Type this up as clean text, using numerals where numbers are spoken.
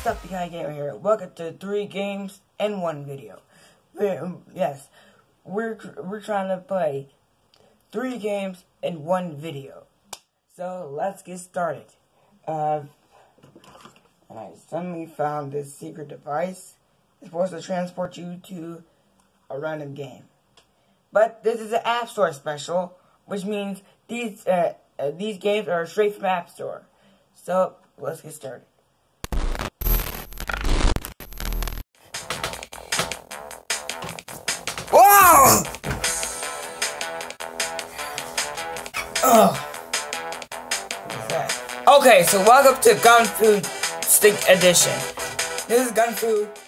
up, Behind Gamer here? Welcome to 3 games and 1 video. We're trying to play 3 games and 1 video. So let's get started. And I suddenly found this secret device. It's supposed to transport you to a random game. But this is an App Store special, which means these games are straight from App Store. So let's get started. Whoa! Oh. What is that? Okay, so welcome to Gun Fu Stick Edition. This is Gun Fu